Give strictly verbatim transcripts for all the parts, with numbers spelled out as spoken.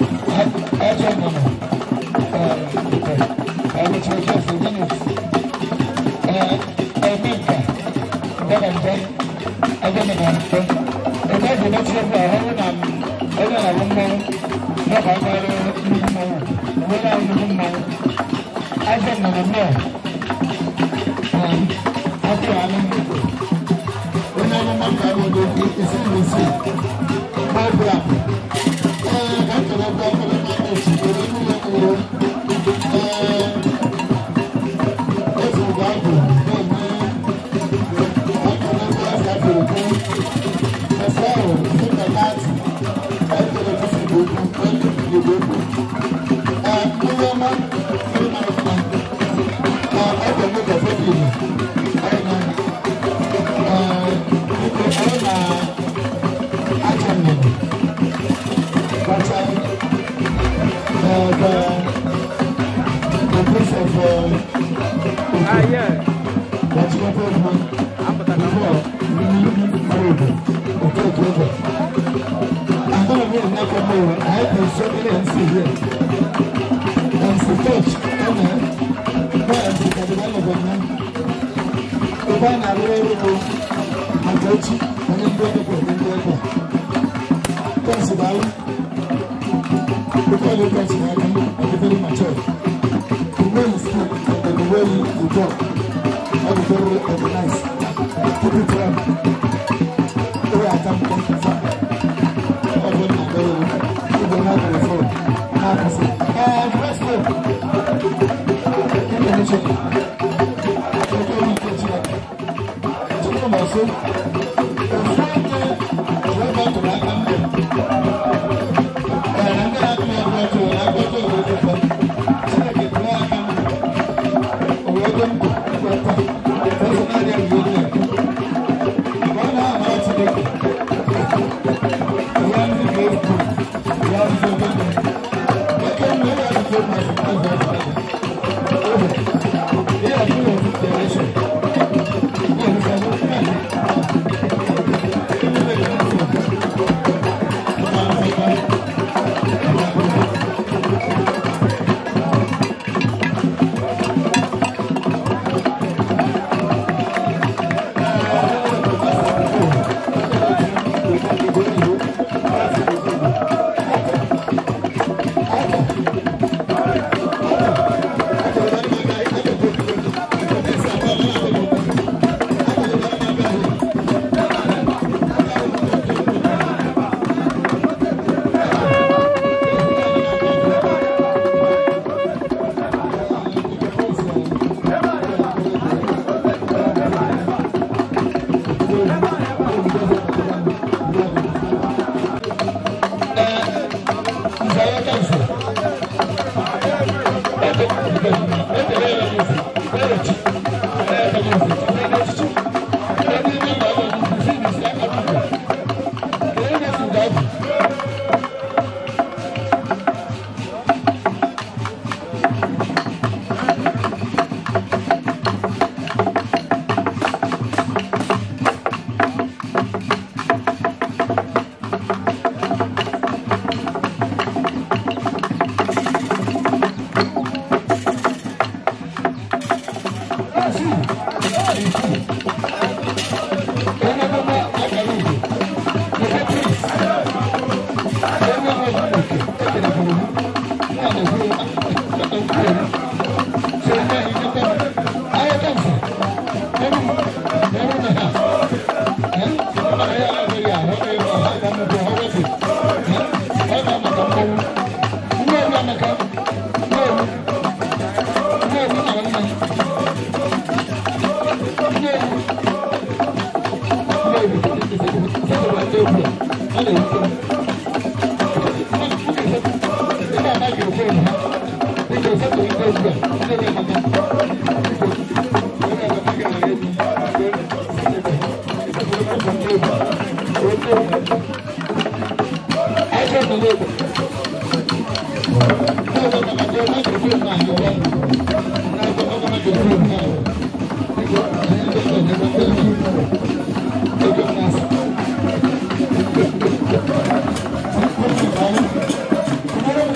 Thank you.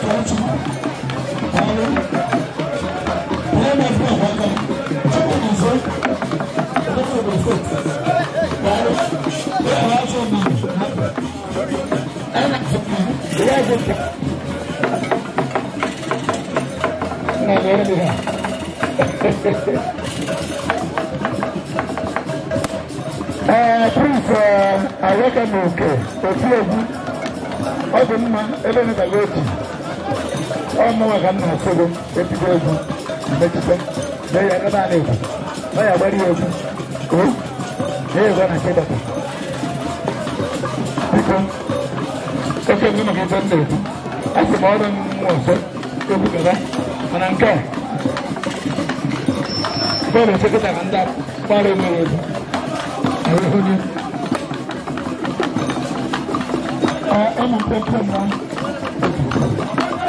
na were dị ha ee Prince Aweka na oke otu egwu ọ dị mma ebe nụtara otu ọmụnwa ka m na-asụgo ebido egwu mmetụta na ya ebe a na-ekwu na ya gbara ya egwu o na-egwu na chedata biko oke ndị maka ebe m na-ekwu a sị m ọrụ mmụọ ọzọ egwu gaba mana nke a bọọlụ sekịta ka ndị gbara emere egwu ahụhụnye ụmụ mpempe mma